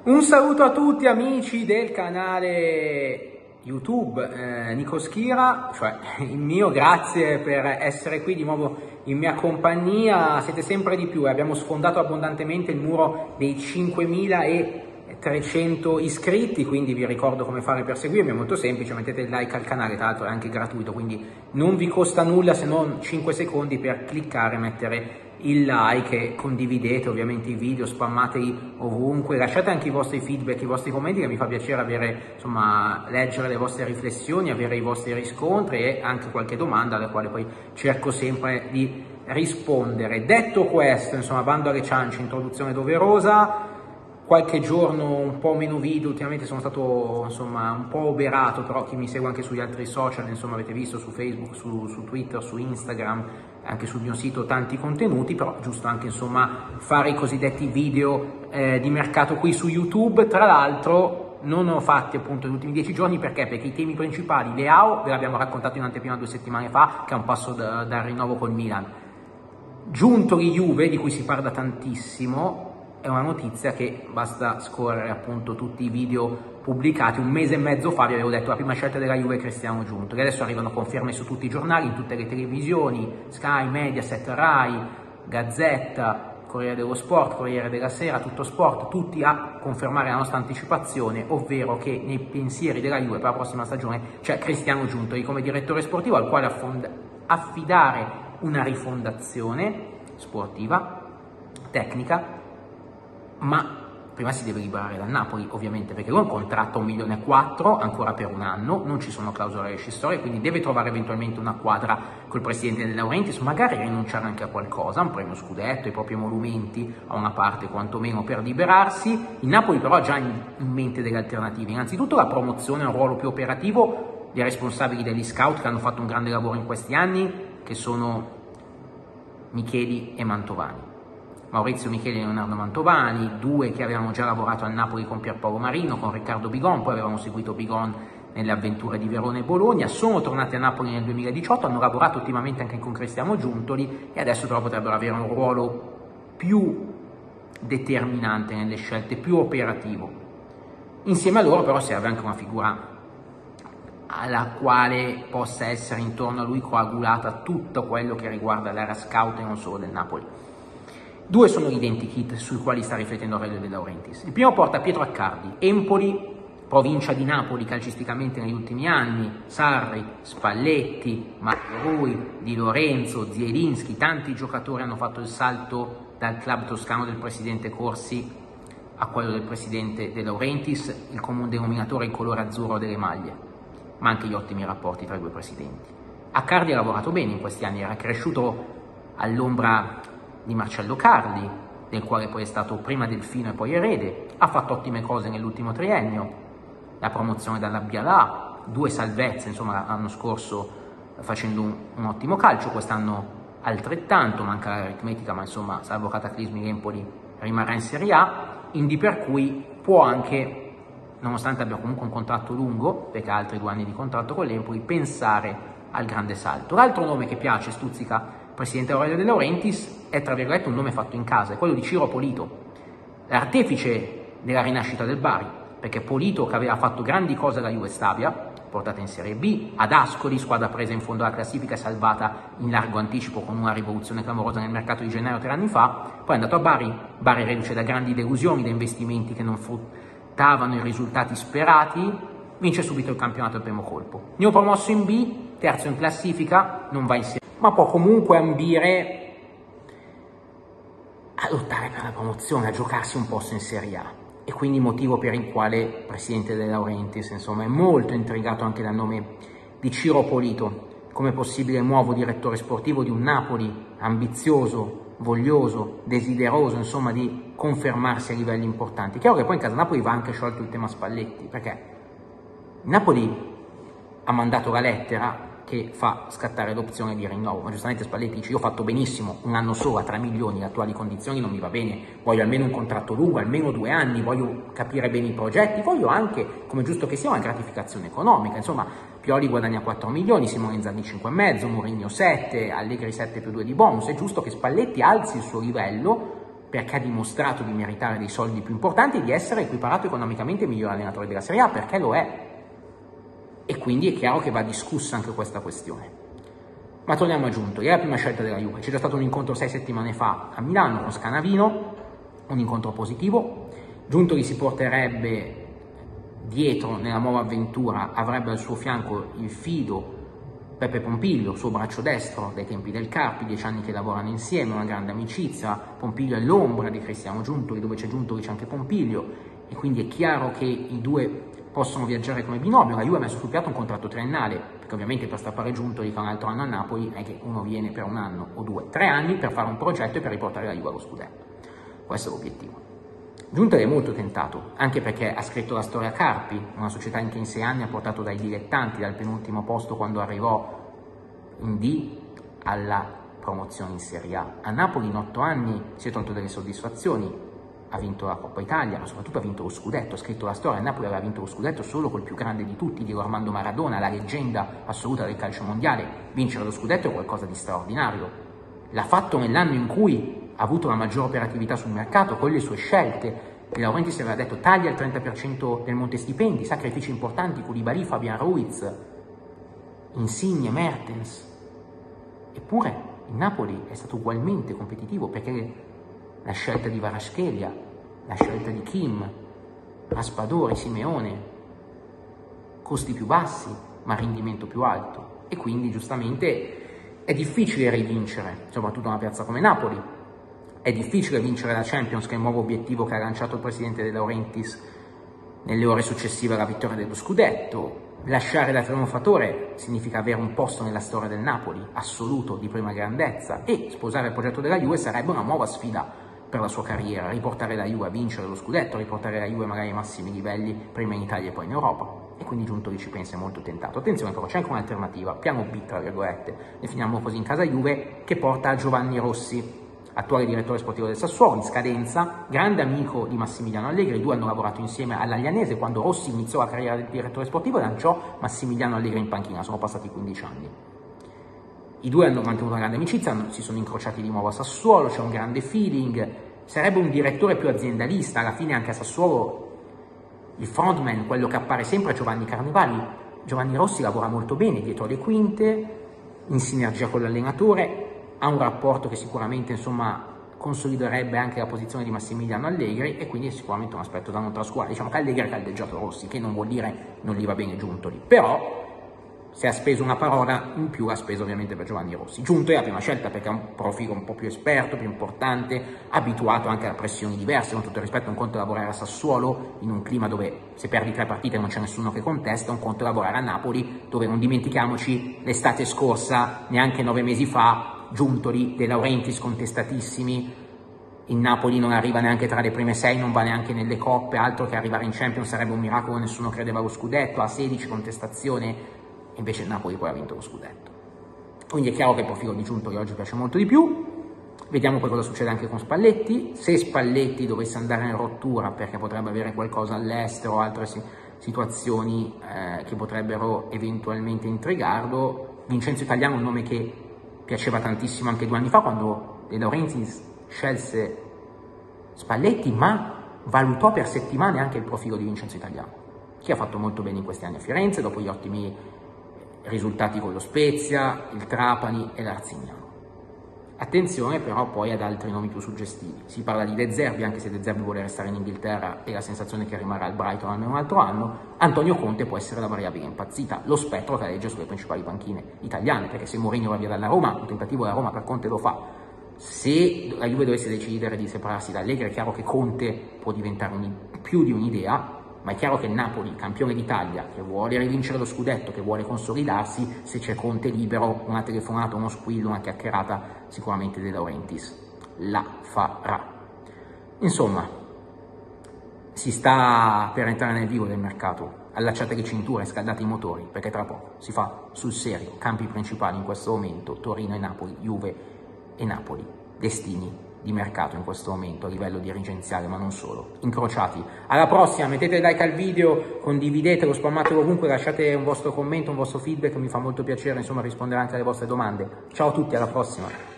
Un saluto a tutti amici del canale YouTube Nico Schira, cioè il mio, grazie per essere qui di nuovo in mia compagnia, siete sempre di più e abbiamo sfondato abbondantemente il muro dei 5.300 iscritti, quindi vi ricordo come fare per seguirmi, è molto semplice, mettete il like al canale, tra l'altro è anche gratuito, quindi non vi costa nulla se non 5 secondi per cliccare e mettere il like e condividete ovviamente i video, spammateli ovunque, lasciate anche i vostri feedback, i vostri commenti, che mi fa piacere avere, insomma, leggere le vostre riflessioni, avere i vostri riscontri e anche qualche domanda alla quale poi cerco sempre di rispondere. Detto questo, insomma, bando alle ciance, introduzione doverosa. Qualche giorno un po' meno video, ultimamente sono stato, insomma, un po' oberato, però chi mi segue anche sugli altri social, insomma, avete visto su Facebook, su Twitter, su Instagram, anche sul mio sito tanti contenuti, però è giusto anche, insomma, fare i cosiddetti video di mercato qui su YouTube. Tra l'altro non ho fatti appunto negli ultimi 10 giorni, perché i temi principali, Leao, ve l'abbiamo raccontato in anteprima 2 settimane fa, che è un passo dal rinnovo col Milan. Giuntoli Juve, di cui si parla tantissimo, è una notizia che basta scorrere appunto tutti i video pubblicati. Un mese e mezzo fa vi avevo detto la prima scelta della Juve è Cristiano Giuntoli, adesso arrivano conferme su tutti i giornali, in tutte le televisioni, Sky, Mediaset, Rai, Gazzetta, Corriere dello Sport, Corriere della Sera, Tutto Sport, tutti a confermare la nostra anticipazione, ovvero che nei pensieri della Juve per la prossima stagione c'è Cristiano Giuntoli come direttore sportivo, al quale affidare una rifondazione sportiva, tecnica, ma prima si deve liberare dal Napoli, ovviamente, perché lui ha un contratto a 1,4 milioni ancora per un anno, non ci sono clausole rescissorie, quindi deve trovare eventualmente una quadra col presidente De Laurentiis, magari rinunciare anche a qualcosa, un premio scudetto, ai propri emolumenti, a una parte quantomeno per liberarsi. Il Napoli però ha già in mente delle alternative, innanzitutto la promozione a un ruolo più operativo dei responsabili degli scout che hanno fatto un grande lavoro in questi anni, che sono Micheli e Mantovani. Maurizio Micheli e Leonardo Mantovani, due che avevano già lavorato al Napoli con Pierpaolo Marino, con Riccardo Bigon, poi avevamo seguito Bigon nelle avventure di Verona e Bologna, sono tornati a Napoli nel 2018, hanno lavorato ultimamente anche con Cristiano Giuntoli e adesso però potrebbero avere un ruolo più determinante nelle scelte, più operativo. Insieme a loro però serve anche una figura alla quale possa essere intorno a lui coagulata tutto quello che riguarda l'area scout e non solo del Napoli. Due sono gli identikit sui quali sta riflettendo Aurelio De Laurentiis. Il primo porta Pietro Accardi, Empoli, provincia di Napoli calcisticamente negli ultimi anni, Sarri, Spalletti, Mario Rui, Di Lorenzo, Zielinski, tanti giocatori hanno fatto il salto dal club toscano del presidente Corsi a quello del presidente De Laurentiis, il comune denominatore è il colore azzurro delle maglie, ma anche gli ottimi rapporti tra i due presidenti. Accardi ha lavorato bene in questi anni, era cresciuto all'ombra di Marcello Carli, del quale poi è stato prima delfino e poi erede, ha fatto ottime cose nell'ultimo triennio, la promozione dalla B-A, 2 salvezze, insomma, l'anno scorso facendo un ottimo calcio, quest'anno altrettanto, manca l'aritmetica, ma insomma, salvo cataclismi, l'Empoli rimarrà in Serie A, indi per cui può anche, nonostante abbia comunque un contratto lungo, perché ha altri 2 anni di contratto con l'Empoli, pensare al grande salto. L'altro nome che piace, stuzzica presidente Aurelio De Laurentiis, è tra virgolette un nome fatto in casa, è quello di Ciro Polito, l'artefice della rinascita del Bari, perché Polito, che aveva fatto grandi cose alla Juve Stabia, portata in Serie B, ad Ascoli, squadra presa in fondo alla classifica e salvata in largo anticipo con una rivoluzione clamorosa nel mercato di gennaio 3 anni fa, poi è andato a Bari, reduce da grandi delusioni, da investimenti che non fruttavano i risultati sperati, vince subito il campionato al primo colpo. Neopromosso in B, terzo in classifica, non va in Serie, ma può comunque ambire a lottare per la promozione, a giocarsi un posto in Serie A. E quindi motivo per il quale il presidente De Laurentiis, insomma, è molto intrigato anche dal nome di Ciro Polito come possibile nuovo direttore sportivo di un Napoli ambizioso, voglioso, desideroso, insomma, di confermarsi a livelli importanti. Chiaro che poi in casa Napoli va anche sciolto il tema Spalletti, perché Napoli ha mandato la lettera che fa scattare l'opzione di rinnovo, ma giustamente Spalletti dice: io ho fatto benissimo un anno solo a 3 milioni, le attuali condizioni non mi va bene, voglio almeno un contratto lungo, almeno 2 anni, voglio capire bene i progetti, voglio anche, come giusto che sia, una gratificazione economica. Insomma, Pioli guadagna 4 milioni, Simone Inzaghi 5,5, Mourinho 7, Allegri 7 più 2 di bonus. È giusto che Spalletti alzi il suo livello perché ha dimostrato di meritare dei soldi più importanti e di essere equiparato economicamente ai migliori allenatori della Serie A, perché lo è. E quindi è chiaro che va discussa anche questa questione. Ma torniamo a Giuntoli, è la prima scelta della Juve. C'è già stato un incontro 6 settimane fa a Milano con Scanavino, un incontro positivo. Giuntoli si porterebbe dietro nella nuova avventura, avrebbe al suo fianco il fido Peppe Pompilio, suo braccio destro dai tempi del Carpi, 10 anni che lavorano insieme, una grande amicizia. Pompilio è l'ombra di Cristiano Giuntoli, dove c'è Giuntoli c'è anche Pompilio, e quindi è chiaro che i due possono viaggiare come binomio. La Juve ha messo sul piatto un contratto triennale, perché ovviamente per strappare Giuntoli che ha un altro anno a Napoli è che uno viene per un anno o 2, 3 anni per fare un progetto e per riportare la Juve allo scudetto. Questo è l'obiettivo. Giuntoli è molto tentato, anche perché ha scritto la storia Carpi, una società che in 6 anni ha portato dai dilettanti, dal penultimo posto quando arrivò in D, alla promozione in Serie A. A Napoli in 8 anni si è tolto delle soddisfazioni, ha vinto la Coppa Italia, ma soprattutto ha vinto lo scudetto, ha scritto la storia. Napoli aveva vinto lo scudetto solo col più grande di tutti, Diego Armando Maradona, la leggenda assoluta del calcio mondiale. Vincere lo scudetto è qualcosa di straordinario. L'ha fatto nell'anno in cui ha avuto la maggior operatività sul mercato con le sue scelte. De Laurentiis aveva detto taglia il 30% del monte stipendi, sacrifici importanti, Koulibaly, Fabian Ruiz, Insigne, Mertens. Eppure il Napoli è stato ugualmente competitivo, perché la scelta di Kvaratskhelia, la scelta di Kim, Raspadori, Simeone, costi più bassi ma rendimento più alto, e quindi giustamente è difficile rivincere, soprattutto una piazza come Napoli. È difficile vincere la Champions, che è il nuovo obiettivo che ha lanciato il presidente De Laurentiis nelle ore successive alla vittoria dello scudetto. Lasciare da trionfatore significa avere un posto nella storia del Napoli, assoluto, di prima grandezza, e sposare il progetto della Juve sarebbe una nuova sfida per la sua carriera, riportare la Juve a vincere lo scudetto, riportare la Juve magari ai massimi livelli, prima in Italia e poi in Europa. E quindi Giuntoli ci pensa, è molto tentato. Attenzione però, c'è anche un'alternativa, piano B tra virgolette, definiamo così in casa Juve, che porta a Giovanni Rossi, attuale direttore sportivo del Sassuolo, in scadenza, grande amico di Massimiliano Allegri. I due hanno lavorato insieme all'Aglianese quando Rossi iniziò la carriera del direttore sportivo e lanciò Massimiliano Allegri in panchina. Sono passati 15 anni. I due hanno mantenuto una grande amicizia, si sono incrociati di nuovo a Sassuolo, c'è un grande feeling. Sarebbe un direttore più aziendalista, alla fine anche a Sassuolo il frontman, quello che appare sempre, è Giovanni Carnevali. Giovanni Rossi lavora molto bene dietro le quinte, in sinergia con l'allenatore, ha un rapporto che sicuramente, insomma, consoliderebbe anche la posizione di Massimiliano Allegri, e quindi è sicuramente un aspetto da non trascurare. Diciamo che Allegri ha caldeggiato Rossi, che non vuol dire non gli va bene Giuntoli, però se ha speso una parola in più, ha speso ovviamente per Giovanni Rossi. Giuntoli è la prima scelta perché ha un profilo un po' più esperto, più importante, abituato anche a pressioni diverse. Con tutto il rispetto, un conto è lavorare a Sassuolo in un clima dove se perdi 3 partite non c'è nessuno che contesta, un conto è lavorare a Napoli, dove, non dimentichiamoci, l'estate scorsa, neanche 9 mesi fa, Giuntoli, De Laurentiis contestatissimi, in Napoli non arriva neanche tra le prime 6, non va neanche nelle coppe, altro che arrivare in Champions sarebbe un miracolo, nessuno credeva allo scudetto, a 16 contestazione, e invece il Napoli poi ha vinto lo scudetto. Quindi è chiaro che il profilo di Giuntoli oggi piace molto di più. Vediamo poi cosa succede anche con Spalletti. Se Spalletti dovesse andare in rottura perché potrebbe avere qualcosa all'estero o altre situazioni che potrebbero eventualmente intrigarlo, Vincenzo Italiano è un nome che piaceva tantissimo anche 2 anni fa quando De Laurentiis scelse Spalletti, ma valutò per settimane anche il profilo di Vincenzo Italiano, che ha fatto molto bene in questi anni a Firenze, dopo gli ottimi risultati con lo Spezia, il Trapani e l'Arzignano. Attenzione però poi ad altri nomi più suggestivi. Si parla di De Zerbi, anche se De Zerbi vuole restare in Inghilterra e la sensazione è che rimarrà al Brighton almeno un altro anno. Antonio Conte può essere la variabile impazzita, lo spettro che aleggia sulle principali panchine italiane, perché se Mourinho va via dalla Roma, un tentativo della Roma per Conte lo fa. Se la Juve dovesse decidere di separarsi da Allegri, è chiaro che Conte può diventare più di un'idea, ma è chiaro che il Napoli, campione d'Italia, che vuole rivincere lo scudetto, che vuole consolidarsi, se c'è Conte libero, una telefonata, uno squillo, una chiacchierata, sicuramente De Laurentiis la farà. Insomma, si sta per entrare nel vivo del mercato. Allacciate le cinture, scaldate i motori, perché tra poco si fa sul serio. Campi principali in questo momento, Torino e Napoli, Juve e Napoli, destini di mercato in questo momento a livello dirigenziale, ma non solo, incrociati. Alla prossima, mettete like al video, condividetelo, spammatelo ovunque, lasciate un vostro commento, un vostro feedback, mi fa molto piacere, insomma, rispondere anche alle vostre domande. Ciao a tutti, alla prossima!